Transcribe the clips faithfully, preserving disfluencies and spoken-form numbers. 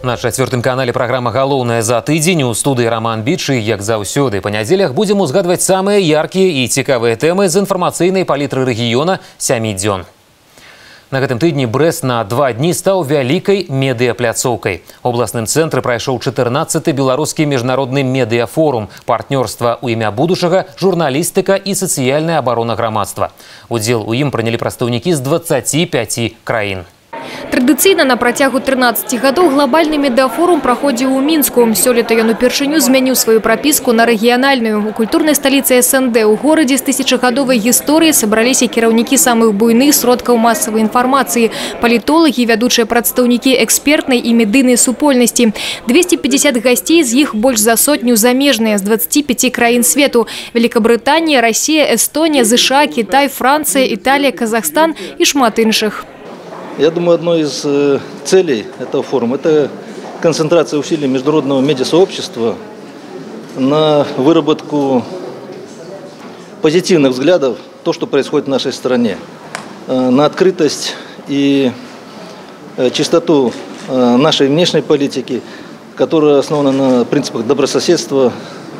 На чацвёртым канале программа «Галоўнае за тыдзень». У студии Роман Бич. И, як заўсёды, по неделях будем узгадывать самые яркие и цікавыя темы з информационной палитры региона сямі дзён. На гэтым тыдні Брэст на два дні стаў вялікай медыяпляцоўкай. У абласным цэнтры прайшоў чатырнаццаты беларускі міжнародны медыяфорум, партнёрства ў імя будучага, журналістыка і сацыяльная абарона грамадства. Удзел у ім прынялі прадстаўнікі з дваццаці пяці краін. Традыцыйна на працягу трынаццаці гадоў глобальны медыафорум праходзіў у Мінску. Сёлета ён упершыню змяніў сваю прапіску на рэгіянальную. У культурнай сталіцы эс эн дэ ў горадзе з тысячагадовай гісторыі сабраліся кіраўнікі самых буйных сродкаў масавай інфармацыі, палітолагі, вядучыя прадстаўнікі экспертнай і медыйнай супольнасці. двесце пятьдесят гасцей, з іх больш за сотню замежныя з дваццаці пяці краін свету: Великобрытанія, Расія, Эстонія, ЗША, Кітай, Францыя, Італія, Казахстан і шмат іншых. Я думаю, одной из целей этого форума – это концентрация усилий международного медиасообщества на выработку позитивных взглядов на то, что происходит в нашей стране, на открытость и чистоту нашей внешней политики, которая основана на принципах добрососедства,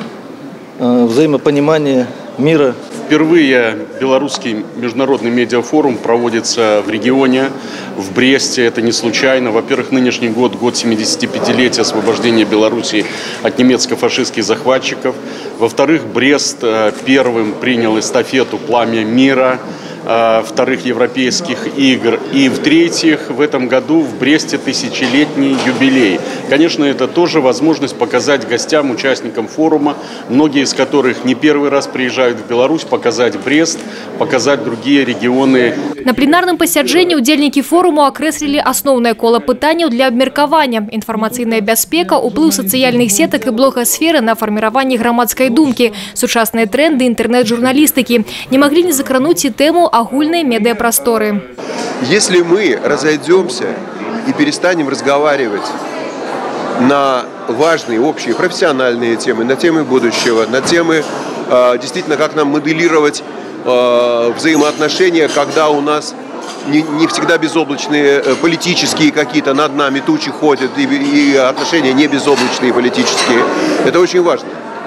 взаимопонимания, мира. Впервые белорусский международный медиафорум проводится в регионе, в Бресте. Это не случайно. Во-первых, нынешний год – год семидесятипятилетия освобождения Белоруссии от немецко-фашистских захватчиков. Во-вторых, Брест первым принял эстафету «Пламя мира», вторых европейских игр. И в-третьих, в этом году в Бресте тысячелетний юбилей. Конечно, это тоже возможность показать гостям, участникам форума, многие из которых не первый раз приезжают в Беларусь, показать Брест, показать другие регионы. На пленарным пасяджэнні удзельнікі форуму акрэслілі асноўнае кола пытанняў для абмеркавання: інфармацыйная бяспека, уплыў сацыяльных сетак і блогасферы на фарміраванне грамадскай думкі, сучасныя тренды інтэрнэт-журналістыкі. Не маглі не закрануць і тэму агульной медиапросторы. Если мы разойдемся и перестанем разговаривать на важные общие профессиональные темы, на темы будущего, на темы э, действительно, как нам моделировать э, взаимоотношения, когда у нас не, не всегда безоблачные э, политические какие-то над нами тучи ходят, и, и отношения не безоблачные политические. Это очень важно.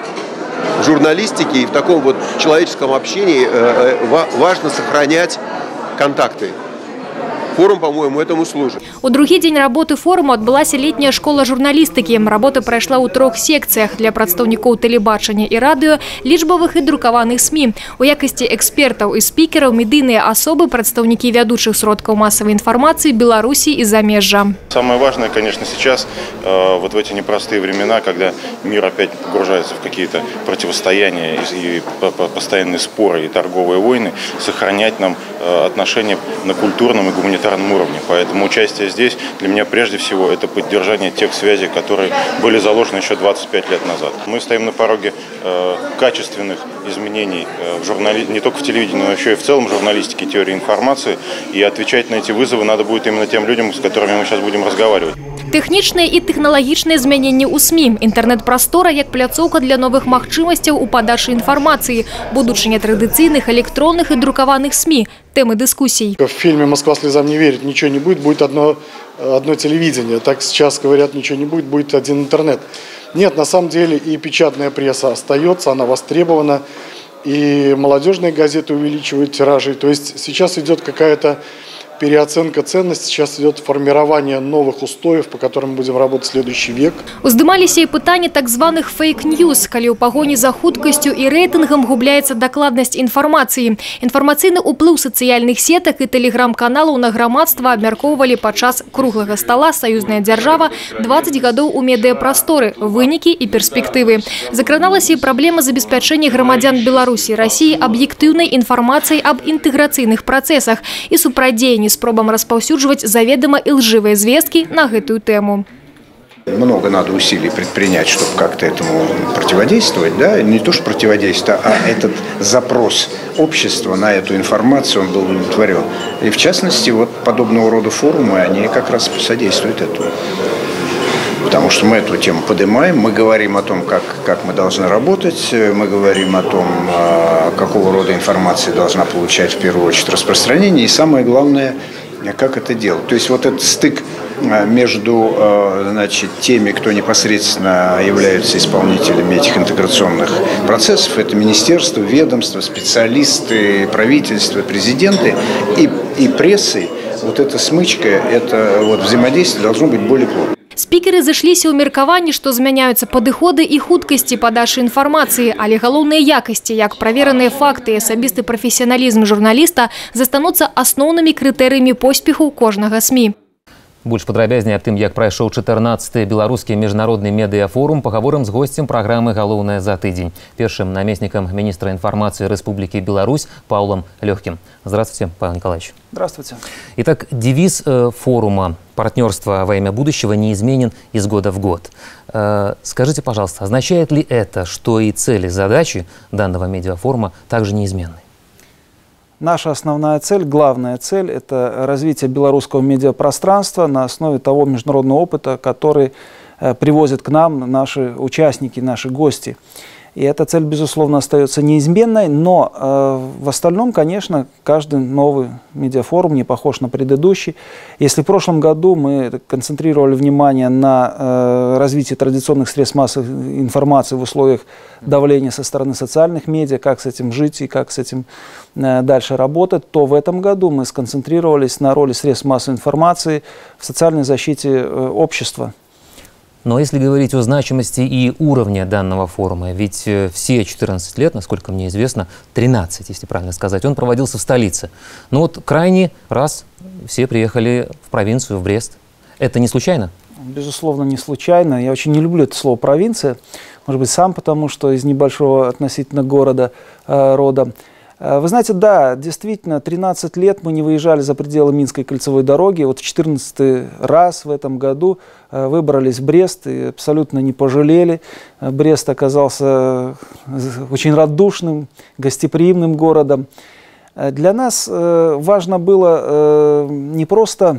В журналистике и в таком вот человеческом общении важно сохранять контакты. Форум, по-моему, этому служит. У другі дзень работы форуму адбылася летняя школа журналістыкі. Работа прайшла ў трох секцыях для прадстаўнікоў тэлебачання і радыё, лічбавых і друкаваных СМІ. У якасці экспертаў і спікераў медыйныя асобы, прадстаўнікі вядучых сродкаў масавай информации Беларуси и замежжа. Самое важное, конечно, сейчас, э, вот в эти непростые времена, когда мир опять погружается в какие-то противостояния и, и постоянные споры и торговые войны, сохранять нам э, отношения на культурном и гуманитарном уровне. Поэтому участие здесь для меня прежде всего это поддержание тех связей, которые были заложены еще двадцать пять лет назад. Мы стоим на пороге э, качественных изменений э, в журнали... не только в телевидении, но еще и в целом журналистике, теории информации. И отвечать на эти вызовы надо будет именно тем людям, с которыми мы сейчас будем разговаривать. Тэхнічныя і тэхналагічныя змяненні ў СМІ, інтэрнэт-прастора як пляцоўка для новых магчымасцяў у падачы інфармацыі, будучыня традыцыйных электронных і друкаваных СМІ, темы дискуссий. В фильме «Москва слезам не верит» ничего не будет, будет одно, одно телевидение. Так сейчас говорят, ничего не будет, будет один интернет. Нет, на самом деле и печатная пресса остается, она востребована, и молодежные газеты увеличивают тиражи. То есть сейчас идет какая-то переоценка ценностей, сейчас идет формирование новых устоев, по которым будем работать следующий век. Уздымаліся і пытанні так званых фейк-ньюс, калі ў пагоні за хуткасцю і рэйтынгам губляецца дакладнасць інфармацыі. Інфармацыйны ўплыў сацыяльных сетак і тэлеграм-каналаў на грамадства абмяркоўвалі падчас круглага стала «Саюзная дзяржава» двадцать гадоў у медыяпрасторы, вынікі і перспектывы. Закраналася і праблема забеспячэння грамадзян Беларусі, Расіі аб'ектыўнай інфармацыяй аб інтэграцыйных працэсах і супрацьдзеянні спробам распаўсюджваць заведомо и лживые звестки на эту тему. Много надо усилий предпринять, чтобы как-то этому противодействовать, да, не то что противодействие, а этот запрос общества на эту информацию, он был удовлетворен. И в частности, вот подобного рода форумы, они как раз содействуют этому. Потому что мы эту тему поднимаем, мы говорим о том, как, как мы должны работать, мы говорим о том, какого рода информация должна получать в первую очередь распространение, и самое главное, как это делать. То есть вот этот стык между, значит, теми, кто непосредственно являются исполнителями этих интеграционных процессов. Это министерство, ведомства, специалисты, правительство, президенты и, и прессой. Вот эта смычка, это вот взаимодействие должно быть более плотным. Спикеры зашліся ў меркаванні, што змяняюцца падыходы і хуткасці падачы інфармацыі, але галоўныя якасці, як правераныя факты і асабісты прафесіяналізм журналіста застануцца асноўнымі крытэрыямі поспеху кожнага СМІ. Больш падрабязней аб тым, як прайшоў чатырнаццаты беларускі міжнародны медыяфорум, пагаворым з госцем праграмы «Галоўнае за тыдзень». Першым намеснікам министра информации Республики Беларусь Павлом Легким. Здравствуйте, Павел Николаевич. Здравствуйте. Итак, девиз э, форума «Партнерство во имя будущего» неизменен из года в год. Э, скажите, пожалуйста, означает ли это, что и цели, задачи данного медиафорума также неизменны? Наша основная цель, главная цель – это развитие белорусского медиапространства на основе того международного опыта, который э, привозят к нам наши участники, наши гости. И эта цель, безусловно, остается неизменной, но э, в остальном, конечно, каждый новый медиафорум не похож на предыдущий. Если в прошлом году мы концентрировали внимание на э, развитии традиционных средств массовой информации в условиях давления со стороны социальных медиа, как с этим жить и как с этим э, дальше работать, то в этом году мы сконцентрировались на роли средств массовой информации в социальной защите э, общества. Но если говорить о значимости и уровне данного форума, ведь все четырнадцать лет, насколько мне известно, тринадцать, если правильно сказать, он проводился в столице. Но вот крайний раз все приехали в провинцию, в Брест. Это не случайно? Безусловно, не случайно. Я очень не люблю это слово «провинция». Может быть, сам потому, что из небольшого относительно города, э, рода. Вы знаете, да, действительно, тринадцать лет мы не выезжали за пределы Минской кольцевой дороги. Вот в четырнадцатый раз в этом году выбрались в Брест и абсолютно не пожалели. Брест оказался очень радушным, гостеприимным городом. Для нас важно было не просто,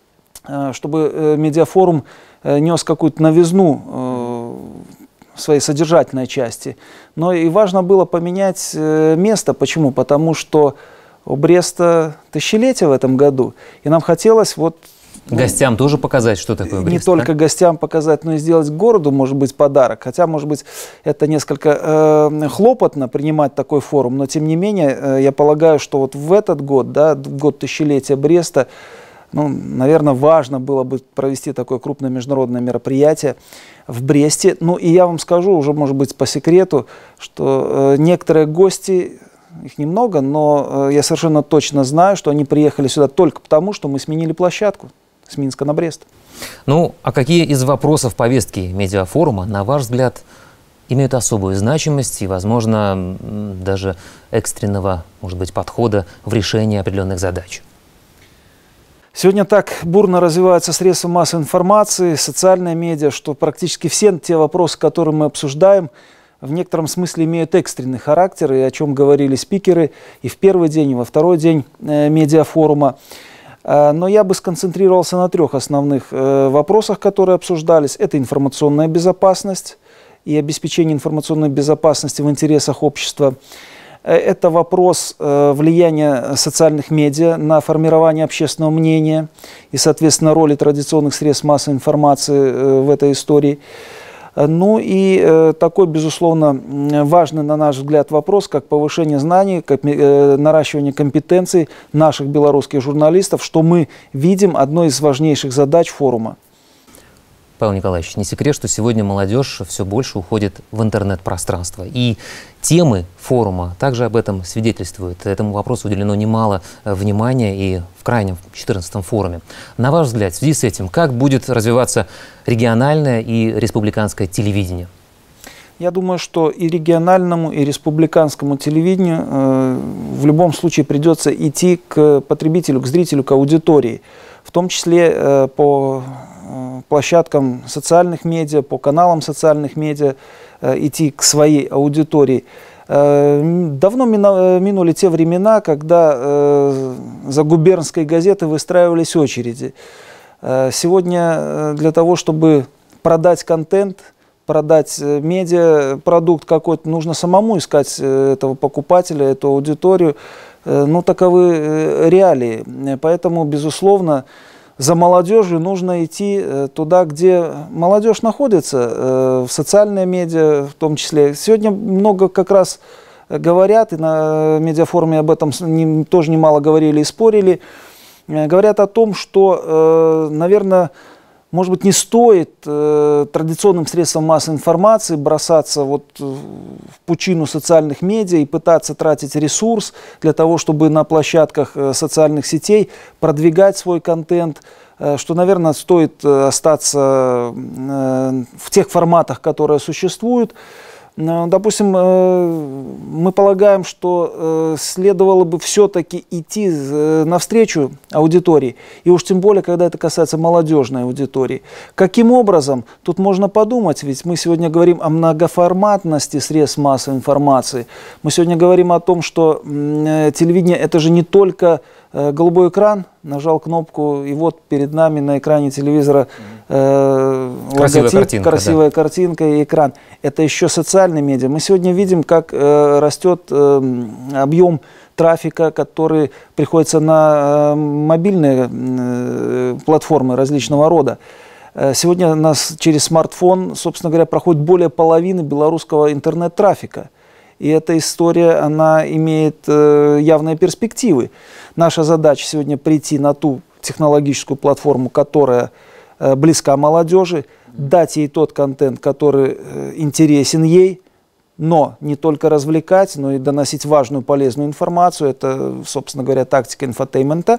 чтобы медиафорум нес какую-то новизну в своей содержательной части, но и важно было поменять место. Почему? Потому что у Бреста тысячелетие в этом году, и нам хотелось вот гостям ну, тоже показать, что такое Брест. Не только гостям показать, но и сделать городу, может быть, подарок. Хотя, может быть, это несколько э, хлопотно принимать такой форум, но тем не менее, э, я полагаю, что вот в этот год, да, год тысячелетия Бреста, ну, наверное, важно было бы провести такое крупное международное мероприятие в Бресте. Ну, и я вам скажу, уже, может быть, по секрету, что э, некоторые гости, их немного, но э, я совершенно точно знаю, что они приехали сюда только потому, что мы сменили площадку с Минска на Брест. Ну, а какие из вопросов повестки медиафорума, на ваш взгляд, имеют особую значимость и, возможно, даже экстренного, может быть, подхода в решении определенных задач? Сегодня так бурно развиваются средства массовой информации, социальные медиа, что практически все те вопросы, которые мы обсуждаем, в некотором смысле имеют экстренный характер, и о чем говорили спикеры и в первый день, и во второй день э, медиафорума. Э, но я бы сконцентрировался на трех основных э, вопросах, которые обсуждались. Это информационная безопасность и обеспечение информационной безопасности в интересах общества. Это вопрос э, влияния социальных медиа на формирование общественного мнения и, соответственно, роли традиционных средств массовой информации э, в этой истории. Ну и э, такой, безусловно, важный, на наш взгляд, вопрос, как повышение знаний, как, э, наращивание компетенций наших белорусских журналистов, что мы видим одной из важнейших задач форума. Павел Николаевич, не секрет, что сегодня молодежь все больше уходит в интернет-пространство. И темы форума также об этом свидетельствуют. Этому вопросу уделено немало внимания и в крайнем четырнадцатом форуме. На ваш взгляд, в связи с этим, как будет развиваться региональное и республиканское телевидение? Я думаю, что и региональному, и республиканскому телевидению э, в любом случае придется идти к потребителю, к зрителю, к аудитории. В том числе э, по площадкам социальных медиа, по каналам социальных медиа, э, идти к своей аудитории. Э, давно мину, минули те времена, когда э, за губернской газетой выстраивались очереди. Э, сегодня для того, чтобы продать контент, продать медиа, продукт какой-то, нужно самому искать этого покупателя, эту аудиторию. Э, ну, таковы реалии. Поэтому, безусловно, за молодежью нужно идти туда, где молодежь находится, в социальные медиа в том числе. Сегодня много как раз говорят, и на медиафоруме об этом тоже немало говорили и спорили, говорят о том, что, наверное, может быть, не стоит э, традиционным средствам массовой информации бросаться вот в пучину социальных медиа и пытаться тратить ресурс для того, чтобы на площадках э, социальных сетей продвигать свой контент, э, что, наверное, стоит э, остаться э, в тех форматах, которые существуют. Допустим, мы полагаем, что следовало бы все-таки идти навстречу аудитории, и уж тем более, когда это касается молодежной аудитории. Каким образом? Тут можно подумать, ведь мы сегодня говорим о многоформатности средств массовой информации. Мы сегодня говорим о том, что телевидение – это же не только голубой экран, нажал кнопку, и вот перед нами на экране телевизора э, красивая логотип, картинка, красивая да. картинка и экран. Это еще социальные медиа. Мы сегодня видим, как э, растет э, объем трафика, который приходится на э, мобильные э, платформы различного рода. Э, сегодня у нас через смартфон, собственно говоря, проходит более половины белорусского интернет-трафика. И эта история, она имеет э, явные перспективы. Наша задача сегодня прийти на ту технологическую платформу, которая э, близка молодежи, дать ей тот контент, который э, интересен ей, но не только развлекать, но и доносить важную, полезную информацию. Это, собственно говоря, тактика инфотеймента.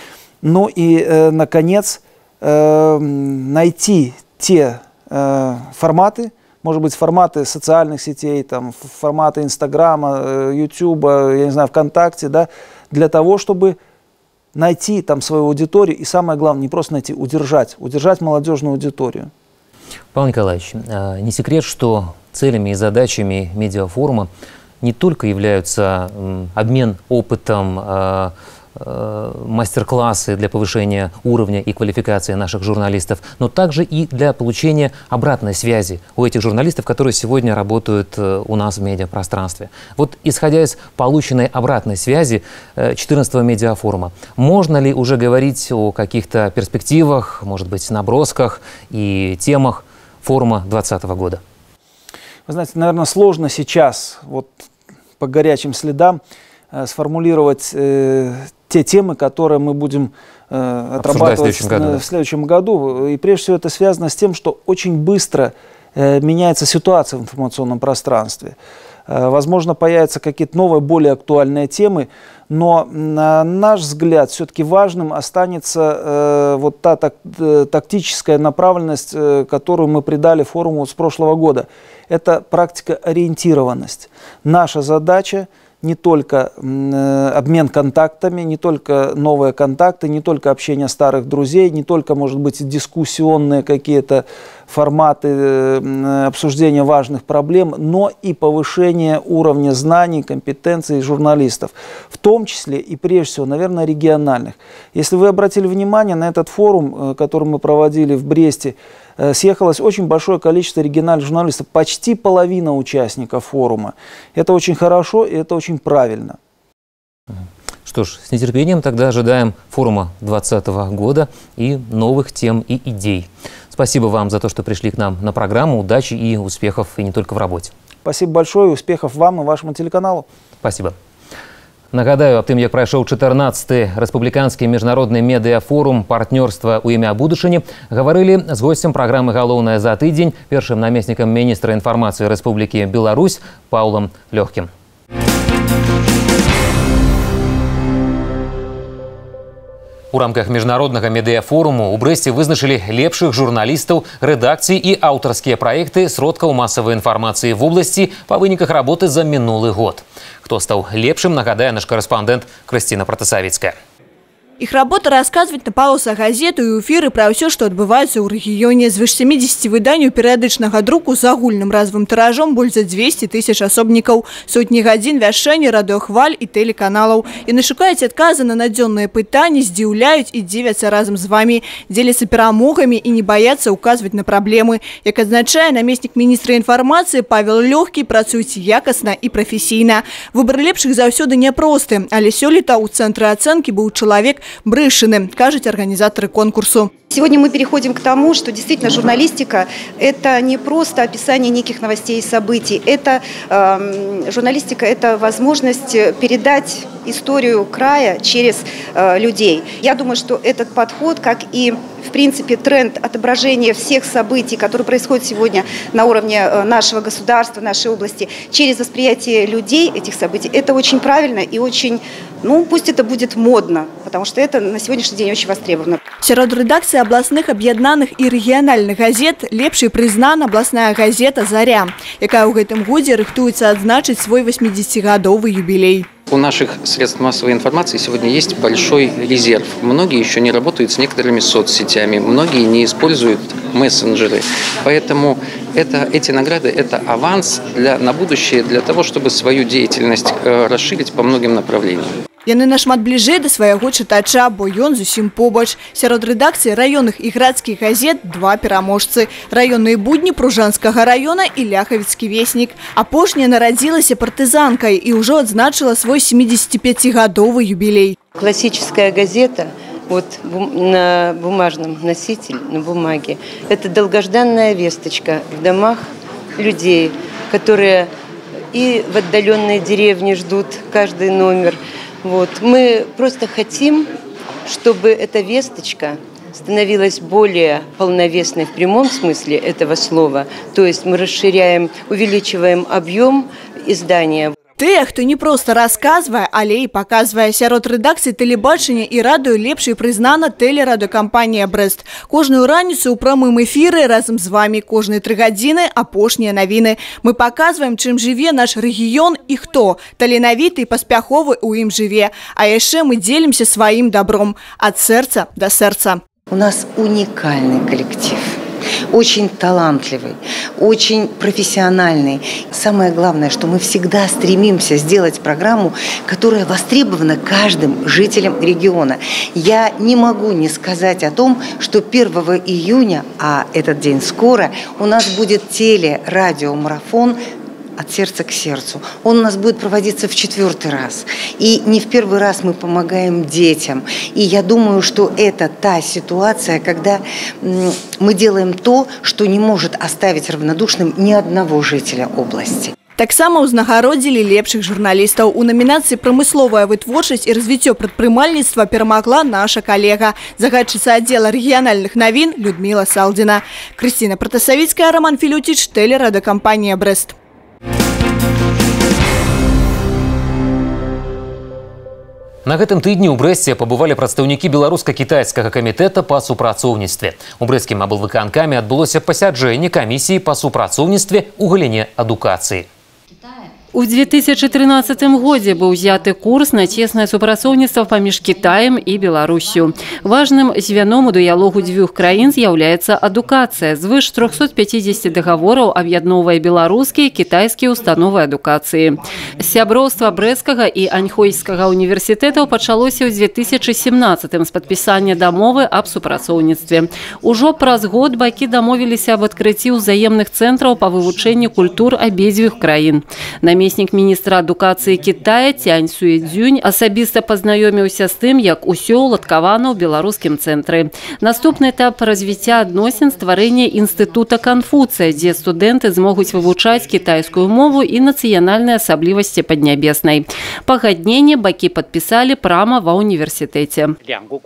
Ну и, э, наконец, э, найти те э, форматы, может быть, форматы социальных сетей, там, форматы Инстаграма, Ютуба, я не знаю, ВКонтакте, да, для того, чтобы найти там свою аудиторию и, самое главное, не просто найти, удержать, удержать молодежную аудиторию. Павел Николаевич, не секрет, что целями и задачами медиафорума не только являются обмен опытом, мастер-классы для повышения уровня и квалификации наших журналистов, но также и для получения обратной связи у этих журналистов, которые сегодня работают у нас в медиапространстве. Вот исходя из полученной обратной связи четырнадцатого медиафорума, можно ли уже говорить о каких-то перспективах, может быть, набросках и темах форума двадцатого года? Вы знаете, наверное, сложно сейчас вот по горячим следам сформулировать э, те темы, которые мы будем э, отрабатывать в следующем, году, да. в следующем году. И прежде всего это связано с тем, что очень быстро э, меняется ситуация в информационном пространстве. Э, возможно, появятся какие-то новые, более актуальные темы, но на наш взгляд все-таки важным останется э, вот та так, э, тактическая направленность, э, которую мы придали форуму с прошлого года. Это практика-ориентированность. Наша задача не только э, обмен контактами, не только новые контакты, не только общение старых друзей, не только, может быть, дискуссионные какие-то форматы э, обсуждения важных проблем, но и повышение уровня знаний, компетенций журналистов, в том числе и, прежде всего, наверное, региональных. Если вы обратили внимание на этот форум, э, который мы проводили в Бресте, съехалось очень большое количество региональных журналистов, почти половина участников форума. Это очень хорошо и это очень правильно. Что ж, с нетерпением тогда ожидаем форума двадцатого года и новых тем и идей. Спасибо вам за то, что пришли к нам на программу. Удачи и успехов, и не только в работе. Спасибо большое, успехов вам и вашему телеканалу. Спасибо. Нагадаю, аб тым, як прайшоў чатырнаццаты рэспубліканскі міжнародны медыафорум партнёрства ў імя будучыні, гаварылі з госцем праграмы «Галоўнае за тыдзень», першым намеснікам міністра інфармацыі Рэспублікі Беларусь Паўлам Лёгкім. У рамках міжнароднага медыафоруму ў Брэсце вызначылі лепшых журналістаў, рэдакцый і аўтарскія праекты сродкаў масавай інфармацыі в обласці па выніках работы за мінулы год. Хто стаў лепшым, нагадае наш корэспандэнт Крысціна Пратасавіцкая. Их работа рассказывать на полосах газету и эфиры про все, что отбывается у регионе. Звыш семидесяти выданию периодичного друку с агульным разовым тиражом больше двести тысяч особников, сотни годин вяшения, радиохваль и телеканалов. И нашукаете отказы на надзенные пытания, здивляют и дивятся разом с вами, делятся перемогами и не боятся указывать на проблемы. Как означает наместник министра информации Павел Лёгкий, працует якостно и профессийно. Выбор лепших завсёды непросты, але сёлета у центра оценки был человек, Брэшчыны, кажуць арганізатары конкурсу. Сегодня мы переходим к тому, что действительно журналистика – это не просто описание неких новостей и событий. Это, э, журналистика – это возможность передать историю края через э, людей. Я думаю, что этот подход, как и, в принципе, тренд отображения всех событий, которые происходят сегодня на уровне нашего государства, нашей области, через восприятие людей этих событий, это очень правильно и очень, ну, пусть это будет модно, потому что это на сегодняшний день очень востребовано. Сярод рэдакцыі абласных аб'яднаных і рэгіянальных газет лепшай прызнана абласная газета «Заря», якая ў гэтым годзе рыхтуецца адзначыць свой восьмидесятигодовый юбилей. У наших средств массовой информации сегодня есть большой резерв. Многие еще не работают с некоторыми соцсетями, многие не используют мессенджеры. Поэтому это, эти награды – это аванс для, на будущее для того, чтобы свою деятельность э, расширить по многим направлениям. Яны нашмат бліжэй да свайго чытача, бо ён зусім побач. Сярод рэдакцыі раённых і гарадскіх газет два пераможцы. Раённыя будні Пружанскага раёна і Ляхавіцкі веснік. Апошняя нарадзілася партызанкай і ўжо адзначыла свой семидесятипятигодовый юбилей. Классическая газета вот, на бумажном носителе, на бумаге, это долгожданная весточка в домах людей, которые и в отдаленной деревне ждут каждый номер. Вот. Мы просто хотим, чтобы эта весточка становилась более полновесной в прямом смысле этого слова. То есть мы расширяем, увеличиваем объем издания. Тыя, хто не проста расказвае, але і паказвае. Сярод рэдакцыі тэлебачання і радыё лепшай прызнана тэлерадыёкампанія «Брэст». Кожную раніцу ў прамым эфіры разам з вамі. Кожныя тры гадзіны апошнія навіны. Мы паказваем, чым жыве наш рэгіён і хто таленавіты і паспяховы ў ім жыве. А яшчэ мы дзелімся сваім добром ад сэрца да сэрца. У нас уникальный коллектив. Очень талантливый, очень профессиональный. Самое главное, что мы всегда стремимся сделать программу, которая востребована каждым жителем региона. Я не могу не сказать о том, что первого июня, а этот день скоро, у нас будет телерадиомарафон «От сердца к сердцу». Он у нас будет проводиться в четвертый раз. И не в первый раз мы помогаем детям. И я думаю, что это та ситуация, когда мы делаем то, что не может оставить равнодушным ни одного жителя области. Таксама ўзнагародзілі лепшых журналістаў. У намінацыі «Прамысловая вытворчасць і развіццё прадпрымальніцтва» перамагла наша калега, загадчыца аддзела рэгіянальных навін Людмила Салдзіна. Крысціна Пратасавіцкая, Роман Філюціч, тэлерадыёкампанія «Брэст». На гэтым тыдні ў Брэсце пабывалі прадстаўнікі беларуска-кітайскага камітэта па супрацоўніцтве. У брэсцкім аблвыканкаме адбылося пасяджэнне камісіі па супрацоўніцтве ў галіне адукацыі. У две тысячи тринадцатым годзе быў узяты курс на цеснае супрацоўніцтва паміж Кітаем і Беларусью. Важным звяном у дыялогу дзвюх краін з'яўляецца адукацыя. Звыш трохсот пяцідзесяці дагавораў аб'ядноўвае беларускія і кітайскія установы адукацыі. Сяброўства Брэсцкага і Аньхойскага універсітэтаў пачалося ў две тысячи семнадцатым з падпісання дамовы аб супрацоўніцтве. Ужо праз год бакі дамовіліся аб адкрыцці ўзаемных цэнтраў па вывучэнні культур абедзвюх краін. Намеснік міністра адукацыі Кітая Цянь Суэцзюнь асабіста пазнаёміўся з тым, як усё ўладкавана ў беларускім цэнтры. Наступны этап развіцця адносін стварэння інстытута Канфуцыя, дзе студэнты змогуць вывучаць кітайскую мову і нацыянальныя асаблівасці паднябеснай. Пагадненне бакі падпісалі прама ва ўніверсітэце.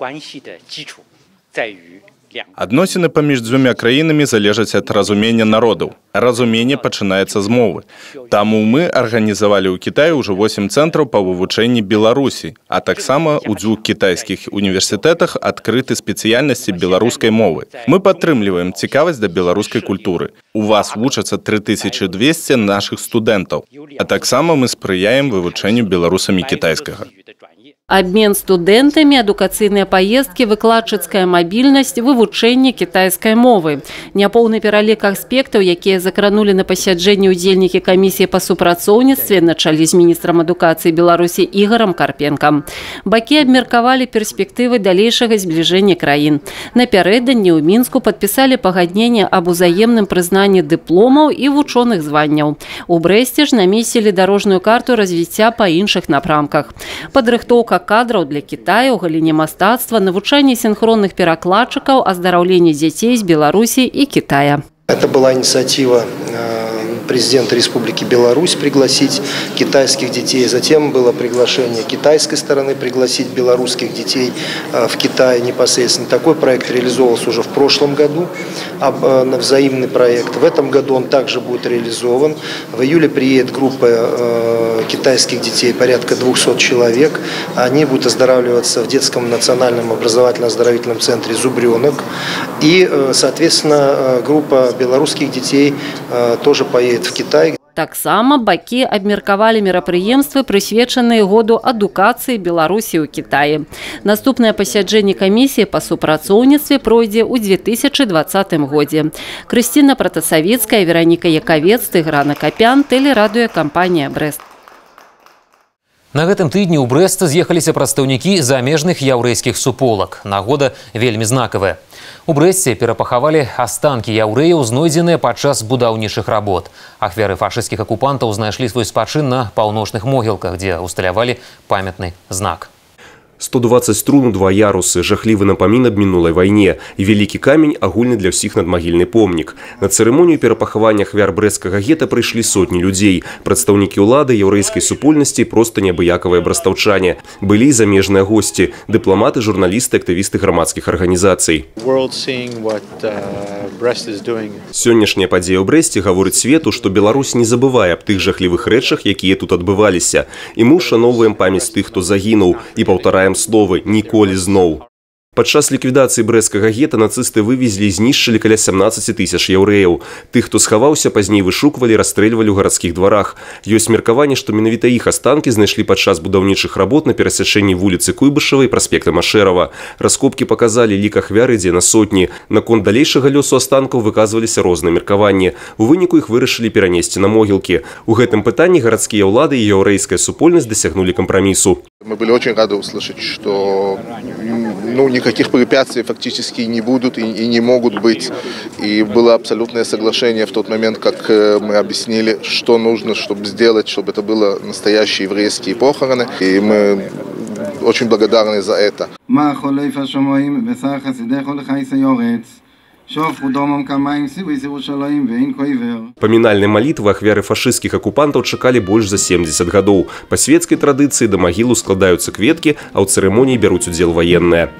Адносіны паміж дзвюма краінамі залежаць ад разумення народаў. Разуменне пачынаецца з мовы. Таму мы арганізавалі ў Кітаі ўжо восем цэнтраў па вывучэнні Беларусі, а таксама ў дзвюх кітайскіх універсітэтах адкрыты спецыяльнасці беларускай мовы. Мы падтрымліваем цікавасць да беларускай культуры. У вас вучацца тры тысячы дзвесце нашых студэнтаў, а таксама мы спрыяем вывучэнню беларусамі кітайскага. Обмен студэнтамі, адукацыйныя паездкі, выкладчыцкая мабільнасць, вывучэнне кітайскай мовы. Няпоўны пералік аспектаў, якія закранулі на пасяджэнні ўдзельнікі камісіі па супрацоўніцтве на чале з міністрам адукацыі Беларусі Ігорам Карпенкам. Бакі абмеркавалі перспектывы далейшага збліжэння краін. Напярэдадні ў Мінску падпісалі пагадненне аб узаемным прызнанні дыпломаў і вучоных званняў. У Брэсце ж намесілі дарожную карту развіцця па іншых напрамках. Падрыхтоўка кадраў для Китая ў галіне мастацтва, навучанне синхронных перакладчыкаў, аздараўленне дзяцей з Беларусі і Китая. Это была инициатива президента Республики Беларусь пригласить китайских детей. Затем было приглашение китайской стороны пригласить белорусских детей в Китай непосредственно. Такой проект реализовывался уже в прошлом году, взаимный проект. В этом году он также будет реализован. В июле приедет группа китайских детей, порядка двухсот человек. Они будут оздоравливаться в детском национальном образовательно-оздоровительном центре «Зубренок». И, соответственно, группа белорусских детей тоже поедет в Китай. Таксама бакі абмеркавалі мерапрыемствы, прысвечаныя году адукацыі Беларусі ў Кітаі. Наступнае пасяджэнне камісіі па супрацоўніцтве пройдзе ў две тысячы двадцатым годзе. Крысціна Пратасавіцкая, Вераніка Якавец, Тыграна Капян, тэлерадыёкампанія «Брэст». На гэтым тыдні ў Брэст з'ехаліся прадстаўнікі замежных яўрэйскіх суполак. Нагода вельмі знакавая. У Брэсце перапахавалі астанкі яўрэяў, знойдзеныя падчас будаўнічых работ. Ахвяры фашысцкіх акупантаў знайшлі свой спачын на паўночных могілках, дзе усталявалі памятны знак. сто двадцать струн у два ярусы, жахлівы напамін аб мінулай вайне і вялікі камень агульны для ўсіх надмагільны помнік. На цырымонію перапахавання ахвяр брэсцкага гета прыйшлі сотні людзей. Прадстаўнікі ўлады, яўрэйскай супольнасці, проста неабыякавыя брастаўчане. Былі і замежныя госці, дыпламаты, журналісты, актывісты грамадскіх арганізацый. Сённяшняя падзея ў Брэсце гаворыць свету, што Беларусь не забывае аб тых жахлівых рэчах, якія тут адбываліся. І мы ушаноўваем памяць тых, хто загінуў, і паўтараем словы «ніколі зноў». Падчас ліквідацыі брэсцкага гета нацысты вывезлі і знішчылі каля сямнаццаці тысяч яўрэяў. Тых, хто схаваўся, пазней вышуквалі, расстрэльвалі ў гарадскіх дварах. Ёсць меркаванне, што менавіта іх астанкі знайшлі падчас будаўнічых работ на перасячэнні вуліцы Куйбышева і праспекта Машэрава. Раскопкі паказалі, лік ахвяр ідзе на сотні. Наконт далейшага лёсу астанкаў выказваліся розныя меркаванні. У выніку іх вырашылі перанесці на могілкі. У гэтым пытанні гарадскія ўлады і яўрэйская супольнасць дасягнулі кампрамісу. Мы были очень рады услышать, что ну, никаких препятствий фактически не будут и, и не могут быть. И было абсолютное соглашение в тот момент, как мы объяснили, что нужно, чтобы сделать, чтобы это было настоящие еврейские похороны. И мы очень благодарны за это. Памінальнай малітвы ахвяры фашысцкіх акупантаў чакалі больш за семдзесят гадоў. Па свецкай традыцыі да магілу складаюцца кветкі, а ў цырымоніі бяруць удзел ваенныя.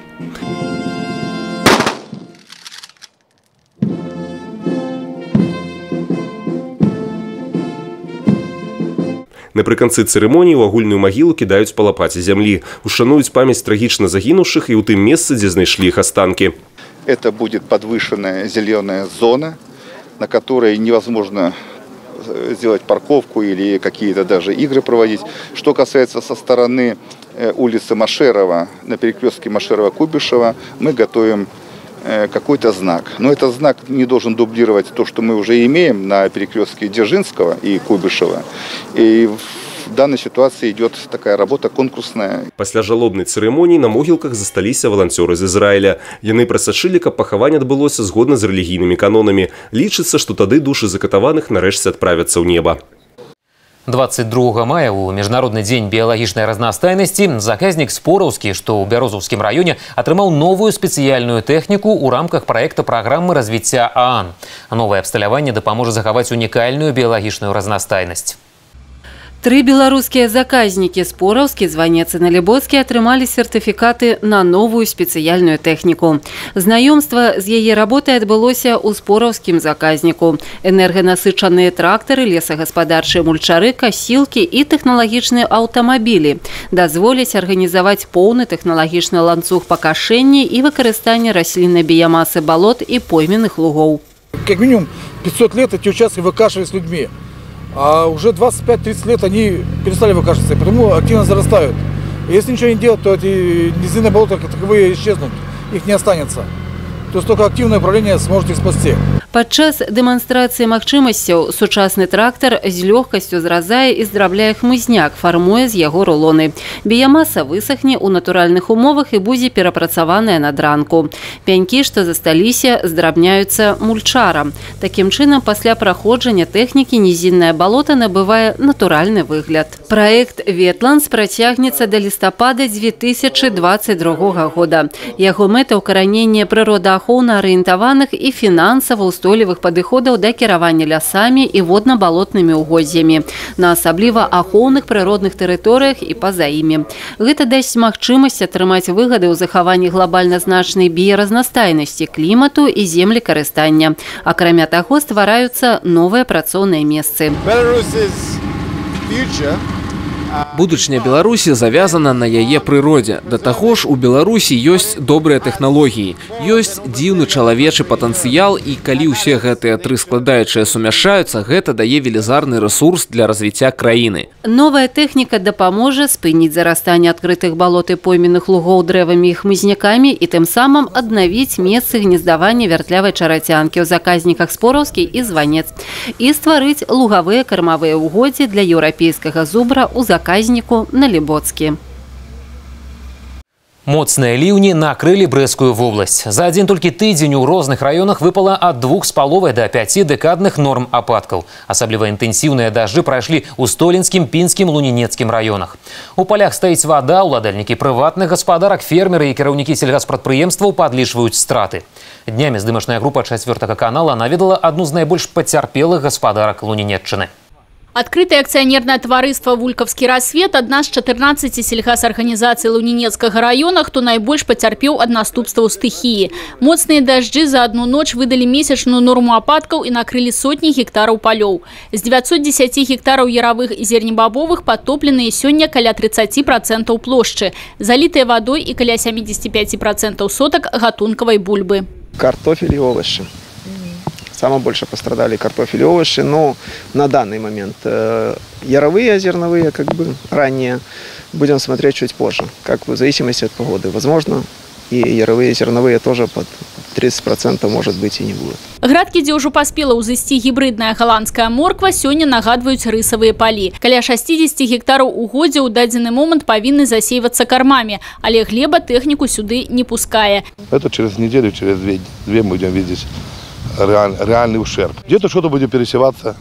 Напрыканцы цырымоніі ў агульную магілу кідаюць па лапаце зямлі. Ушануюць памяць трагічна загінуўшых і ў тым месцы, дзе знайшлі іх астанкі. Это будет подвышенная зеленая зона, на которой невозможно сделать парковку или какие-то даже игры проводить. Что касается со стороны улицы Машерова, на перекрестке Машерова-Куйбышева, мы готовим какой-то знак. Но этот знак не должен дублировать то, что мы уже имеем на перекрестке Дзержинского и Куйбышева. И в данной ситуации идет такая работа конкурсная. Пасля жалобнай цырымоніі на могілках засталіся валанцёры з Ізраіля. Яны прасачылі, каб пахаванне адбылося згодна з рэлігійнымі канонамі. Лічыцца, што тады душы закатаваных нарэшце адправяцца ў неба. двадцать другога мая у Міжнародны дзень біялагічнай разнастайнасці заказнік Спораўскі, што ў Бярозаўскім раёне, атрымаў новую спецыяльную тэхніку ў рамках праекта праграмы развіцця ААН. Новае абсталяванне дапаможа захаваць унікальную біялагічную разнастайнасць. Тры беларускія заказнікі Спораўскі, Званец і Налібоцкі атрымалі сертыфікаты на новую спецыяльную тэхніку. Знаёмства з яе работай адбылося ў Спораўскім заказніку. Энерганасычаныя трактары, лесагаспадарчыя мульчары, касілкі і тэхналагічныя аўтамабілі дазволяць арганізаваць поўны тэхналагічны ланцуг пакашэння і выкарыстання расліннай біямасы балот і пойменных лугоў. Как минимум пятьсот лет эти участки выкашивались людьми. А уже двадцать пять тридцать лет они перестали выкашиваться, потому активно зарастают. И если ничего не делать, то эти низинные болота как таковые исчезнут, их не останется. То есть только активное управление сможет их спасти. Падчас дэманстрацыі магчымасцяў сучасны трактар з лёгкасцю зразае і здрабляе хмызняк, фармуе з яго рулоны. Біямаса высахне ў натуральных умовах і будзе перапрацаваная на дранку. Пянькі, што засталіся, здрабняюцца мульчарам. Такім чынам, пасля праходжання тэхнікі нізіннае балота набывае натуральны выгляд. Праект «Ветландс» працягнецца да лістапада дзве тысячы дваццаць другога года. Яго мэта ўкараненне прыродаахоўна арыентаваных і фінансава устойлівых падыходаў да кіравання лясамі і водна-балотнымі угоддзямі на асабліва ахоўных прыродных тэрыторыях і па-за імі. Гэта дасць магчымасць атрымаць выгады ў захаванні глобальна значнай біяразнастайнасці клімату і землекарыстання. Акрамя таго, ствараюцца новыя працоўныя месцы. Будучыня Беларусі завязана на яе прыродзе. Да таго ж, у Беларусі ёсць добрыя тэхналогіі, ёсць дзіўны чалавечы патэнцыял, і калі ўсе гэтыя тры складаючыя сумяшчаюцца, гэта дае велізарны рэсурс для развіцця краіны. Новая тэхніка дапаможа спыніць зарастанне адкрытых балот і пойменных лугоў дрэвамі і хмызнякамі і тым самым аднавіць месцы гнездавання вяртлявай чарацянкі ў заказніках Спораўскі і Званец і стварыць лугавыя кармавыя угоддзі для еўрапейскага зубра ў заказніках Казніку на Лібоцкі. Моцныя ліўні накрылі Брэсцкую вобласць. За адзін толькі тыдзень у розных раёнах выпала ад двух з паловай да пяці дэкадных норм ападкаў. Асабліва інтэнсіўныя дажджы прайшлі ў Столінскім, Пінскім, Лунінецкім раёнах. У палях стаіць вада, уладальнікі прыватных гаспадарак, фермеры і кіраўнікі сельгаспрадпрыемстваў падлічваюць страты. Днямі здымачная група чацвёртага канала наведала адну з найбольш пацярпелых гаспадарак Лунінеччыны. Открытое акционерное товариство «Вулькавский рассвет» – одна з чатырнаццаці сельгасарганізацый Лунінецкага района, хто найбольш пацярпеў ад наступстваў стыхіі. Моцныя дажджы за одну ноч выдалі месячную норму ападкаў і накрылі сотні гектараў палёў. З дзевяцьсот дзесяці гектараў яравых і зернебабовых падтопленыя сёння каля трыццаці працэнтаў плошчы, залітыя вадой і каля сямідзесяці пяці працэнтаў сотак гатункавай бульбы. Картофель и овощи. Самое больше пострадали картофель и овощи, но на данный момент э, яровые, зерновые, как бы ранее, будем смотреть чуть позже, как бы в зависимости от погоды. Возможно, и яровые, зерновые тоже под тридцать процентов, может быть, и не будут. Градкі, дзе ўжо паспела ўзысці гібридная голландская морква, сёння нагадваюць рысавыя палі. Каля шасцідзесяці гектараў угоддзя ў дадзены момант павінны засейвацца кармамі, але глеба тэхніку сюды не пускае. Это через неделю, через две, две будем видеть реаль, реальный ущерб. Где-то что-то будет пересеваться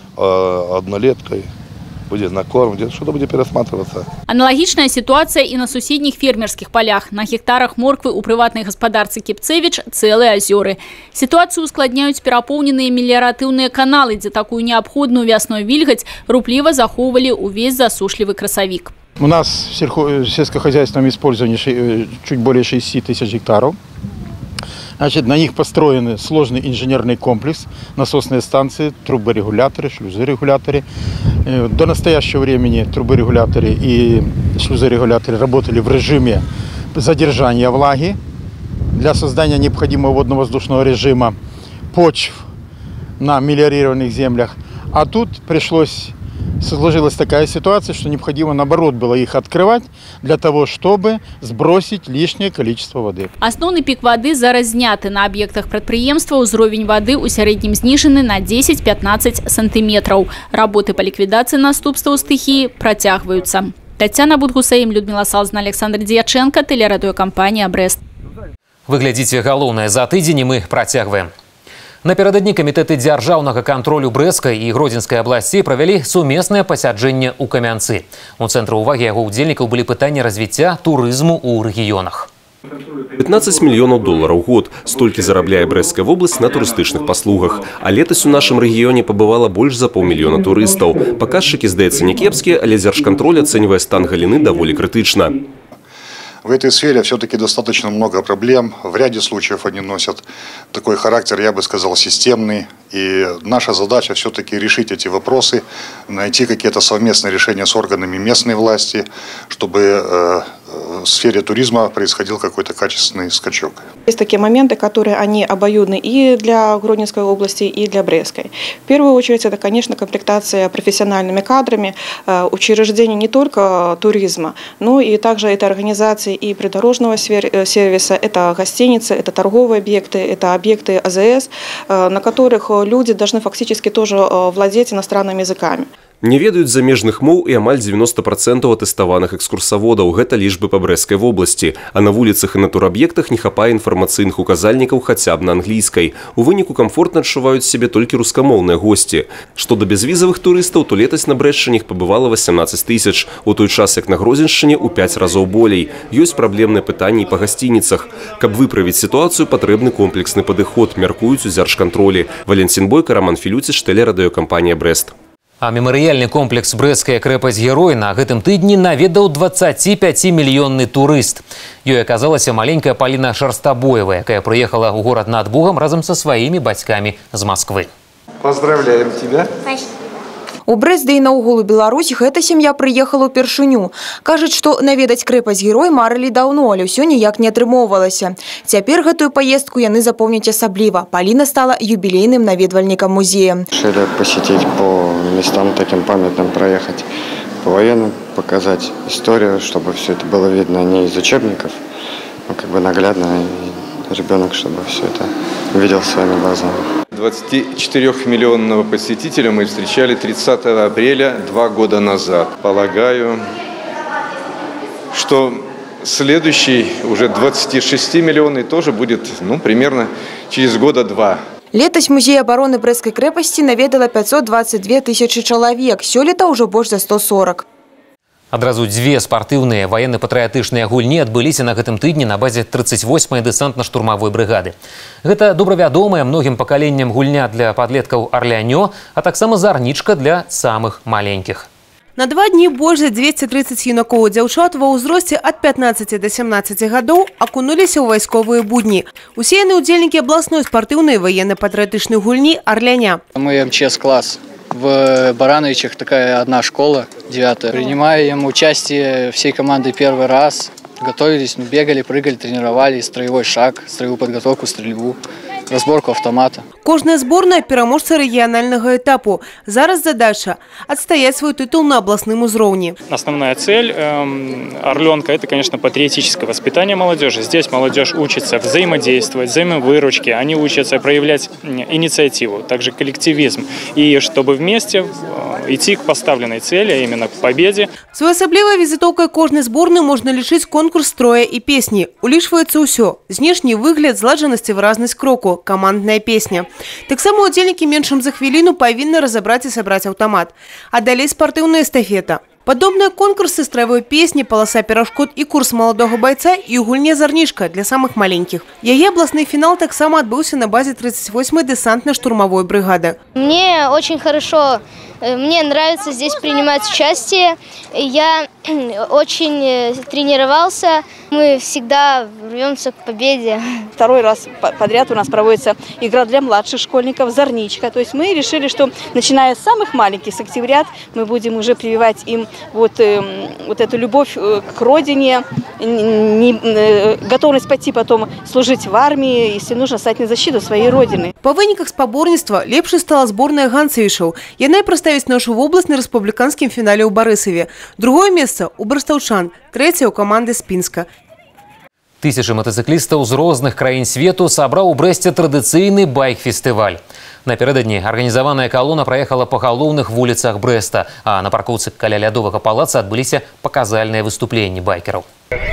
э, однолеткой, будет на корм, где-то что-то будет пересматриваться. Аналогичная ситуация и на соседних фермерских полях. На гектарах морквы у приватной господарцы Кипцевич целые озеры. Ситуацию ускладняют пераполненные мелиоративные каналы, где такую необходную вясную вильготь рупливо заховывали увесь засушливый красовик. У нас в сельхо... сельскохозяйственном использовании чуть более шести тысяч гектаров. Значит, на них построен сложный инженерный комплекс, насосные станции, труборегуляторы, шлюзорегуляторы. До настоящего времени труборегуляторы и шлюзорегуляторы работали в режиме задержания влаги для создания необходимого водно-воздушного режима почв на мелиорированных землях. А тут пришлось... Сложилась такая ситуация, что необходимо, наоборот, было их открывать для того, чтобы сбросить лишнее количество воды. Основный пик воды зараз зняты. На объектах предприемства уровень воды у среднем снижены на десять-пятнадцать сантиметров. Работы по ликвидации наступстваў стихии протягиваются. Татьяна Будгусаим, Людмила Салзна, Александр Дьяченко, телерадиокомпания «Брест». Вы глядите галоўнае за тыдзень, и мы протягиваем. Напярэдадні камітэты дзяржаўнага кантролю Брэсцкай і Гродзенскай абласцей правялі сумеснае пасяджэнне ў Камянцы. У цэнтры ўвагі яго ўдзельнікаў былі пытанні развіцця турызму ў рэгіёнах. пятнадцать мільёнаў долараў год. Столькі зарабляе Брэсцкая вобласць на турыстычных паслугах. А летась у нашым рэгіёне пабывала больш за паўмільёна турыстаў. Паказчыкі, здаецца, не кепскія, але дзяржкантроль ацэньвае стан галіны даволі крытычна. В этой сфере все-таки достаточно много проблем. В ряде случаев они носят такой характер, я бы сказал, системный. И наша задача все-таки решить эти вопросы, найти какие-то совместные решения с органами местной власти, чтобы в сфере туризма происходил какой-то качественный скачок. Есть такие моменты, которые они обоюдны и для Гродненской области, и для Брестской. В первую очередь, это, конечно, комплектация профессиональными кадрами учреждений не только туризма, но и также это организации и придорожного сервиса, это гостиницы, это торговые объекты, это объекты А З С, на которых люди должны фактически тоже владеть иностранными языками. Не ведаюць замежных моў і амаль девяносто процентов атэставаных экскурсаводаў. Гэта лічбы па Брэсцкай вобласці. А на вуліцах і на тураб'ектах не хапае інфармацыйных указальнікаў хаця б на англійскай. У выніку камфортна адчуваюць сябе толькі рускамоўныя госці. Што да безвізавых турыстаў, то летась на Брэсчыне іх пабывала восемнадцать тысяч, у той час як на Гродзеншчыне ў пять разоў болей. Ёсць праблемныя пытанні і па гасцініцах. Каб выправіць сітуацыю, патрэбны комплексны падыход, мяркуюць у дзяржкантролі. Валентин Бойко, Роман Філюціч, тэлерадыёкампанія Брэст. А мемарыяльны комплекс «Брэсцкая крэпасць-герой» на гэтым тыдні наведаў дваццаціпяцімільённы турыст. Ёй аказалася маленькая Паліна Шарстабоева, якая прыехала ў горад над Бугам разам са сваімі бацькамі з Масквы. Поздравляем тебя. У Брэст, да і наогул у Беларусь, гэта сям'я прыехала ўпершыню. Кажуць, што наведаць крэпасць-герой марылі даўно, але ўсё ніяк не атрымоўвалася. Цяпер гэтую паездку яны запомняць асабліва. Паліна стала юбілейным наведвальнікам музея. Решили посетить по местам таким памятным, проехать по военным, показать историю, чтобы все это было видно не из учебников, но как бы наглядно, и ребенок, чтобы все это видел своими глазами. двадцатичетырёхмиллионного посетителя мы встречали тридцатого апреля два года назад. Полагаю, что следующий, уже двадцатишестимиллионный, тоже будет, ну, примерно через года два. Летась музей обороны Брэсцкай крэпасці наведала пятьсот двадцать две тысячи чалавек, сёлета ўжо больш за сто сорок. Адразу дзве спартыўныя ваенна-патрыятычныя гульні адбыліся на гэтым тыдні на базе тридцать восьмай дэсантна-штурмавой брыгады. Гэта добравядомая многім пакаленням гульня для падлеткаў «Арлянё», а таксама зарнічка для самых маленькіх. На два дні больш за двести тридцать юнакоў і дзяўчат ва ўзросце ад пятнадцати до семнадцати гадоў акунуліся ў вайсковыя будні. Усе яны удзельнікі абласной спартыўнай ваенна-патрыятычнай гульні «Арляня». Мы эм че эс класс. В Барановичах такая одна школа, девятая. Принимаем участие всей командой первый раз. Готовились, ну, бегали, прыгали, тренировали строевой шаг, строевую подготовку, стрельбу, разборку автомата. Кожная зборная пераможца рэгіянальнага этапу. Зараз задача – отстоять свой титул на областном узроўні. Основная цель э, «Орленка» – это, конечно, патриотическое воспитание молодежи. Здесь молодежь учится взаимодействовать, взаимовыручки. Они учатся проявлять инициативу, также коллективизм. И чтобы вместе идти к поставленной цели, а именно к победе. Своеасаблівай візітоўкай кожнай зборнай можна лічыць конкурс строя і песні. Улічваецца ўсё. Знешні выгляд, зладжанасць і выразнасць кроку, камандная песня. Таксама удзельнікі меншым за хвіліну павінны разабраць і сабраць аўтамат. А далей спартыўная эстафета. Падобныя конкурсы строевой песні, паласа перашкод і курс маладога байца і ў гульне «Зарнічка» для самых маленькіх. Яе абласны фінал таксама адбыўся на базе тридцать восьмай дэсантна-штурмавой брыгады. Мне очень хорошо, мне нравится здесь принимать участие. Я очень тренировался. Мы всегда рвемся к победе. Второй раз подряд у нас проводится игра для младших школьников «Зарничка». То есть мы решили, что начиная с самых маленьких, с октября, мы будем уже прививать им вот, э, вот эту любовь к родине, не, э, готовность пойти потом служить в армии, если нужно, стать на защиту своей родины. По выніках спаборніцтва лепшай стала зборная ганцевішаў. Яна прадставіць нашу вобласць на рэспубліканскім фінале ў Барысаве. Другое месца у барыстаўчан, трэцяе у каманды з Пінска. Тысячы мотоциклистаў з розных краін свету сабраў у Брэсце традыцыйны байк-фестываль. Напярэдадні арганізаваная калона праехала па галоўных вуліцах Брэста, а на паркоўцы каля лядовага палаца адбыліся паказальныя выступленні байкераў.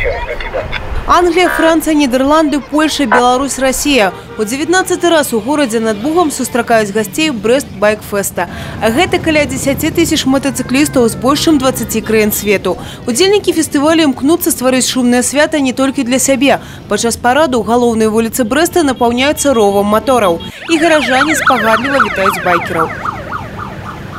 Англия, Франция, Нидерланды, Польша, Беларусь, Россия. У девятнадцаты раз у городе над Бугом сустракаюць гостей Брэст байк-феста. А гэта каля дзесяці тысяч мотоциклистов з большым двадцаці краін свету. Удзельнікі фестываля імкнуцца стварыць шумнае свята не толькі для сябе. Падчас параду галоўныя вуліцы Брэста напаўняюцца ровам матораў. І гаражане спагадліва вітаюць байкераў.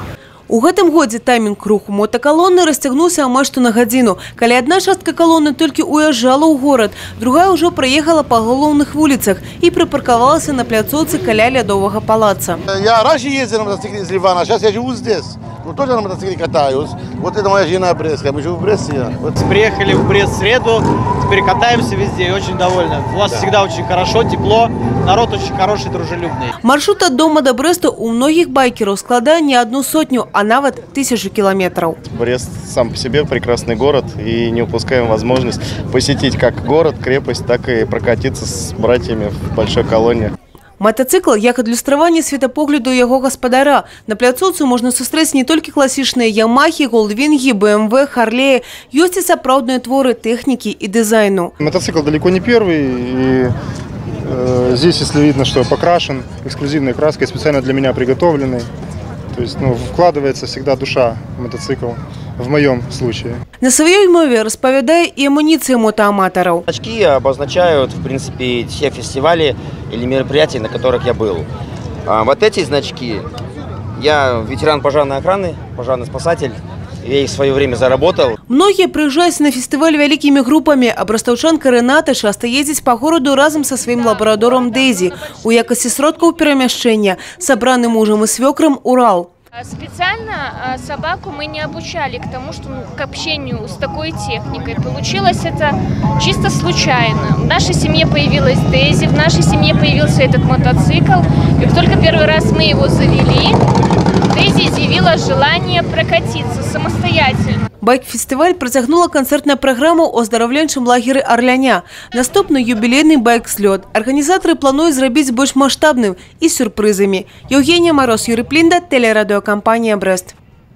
У гэтым годзе таймінг руху мотакалоны расцягнуўся амаль што на гадзіну. Калі адна частка калоны толькі уязджала ў горад, другая ўжо праехала па галоўных вуліцах і припаркавалася на пляцоўцы каля Лядовага палаца. Я раньше ездил на мотоцикле из Ливана, сейчас я живу здесь. Ну, тоже на мотоцикле катаюсь. Вот это моя жена Брестская, мы живем в Бресте. Вот приехали в Брест в среду, теперь катаемся везде и очень довольны. У вас да. всегда очень хорошо, тепло, народ очень хороший, дружелюбный. Маршрут от дома до Бреста у многих байкеров складает не одну сотню, а нават тысячу километров. Брест сам по себе прекрасный город, и не упускаем возможность посетить как город, крепость, так и прокатиться с братьями в большой колонне. Мотоцикл як адлюстраванне светапогляду яго гаспадара. На пляцоўцы можна сустрэць не толькі класічныя Ямахи, Голдвинги, бэ эм вэ, Харлеи. Ёсць и сапраўдныя творы техники и дизайну. Мотоцикл далеко не первый. И э, здесь, если видно, что покрашен эксклюзивной краской, специально для меня приготовленной. То есть, ну, вкладывается всегда душа в мотоцикл. В моем случае. На своей мове распавядае и амуниция мотоаматоров. Значки обозначают, в принципе, те фестивали или мероприятия, на которых я был. А вот эти значки, я ветеран пожарной охраны, пожарный спасатель, я их в свое время заработал. Многие приезжают на фестиваль великими группами, а брастаўчанка Рената часто ездит по городу разом со своим лабрадором Дейзи. У якости сродков перемещения, собранным мужем и свекром Урал. Специально собаку мы не обучали к тому, что ну, к общению с такой техникой. Получилось это чисто случайно. В нашей семье появилась Дейзи, в нашей семье появился этот мотоцикл. И как только первый раз мы его завели, Дейзи изъявила желание прокатиться самостоятельно. Байк-фестиваль працягнула концертная программа о оздоровленчым лагеры Арляня. Наступны юбилейный байк-слёт. Организаторы плануют зрабіць больш масштабным и сюрпризами. Евгения Мороз, Юрий Плинда, телерадиокомпания Брест.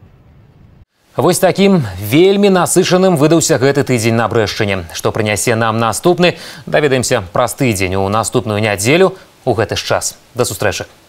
Вось таким вельмі насышаным выдаўся гэты тыдзень на Брэшчыне. Што прынясе нам наступны, даведаемся праз тыдзень у наступную нядзелю у гэты ж час. До сустрэчы.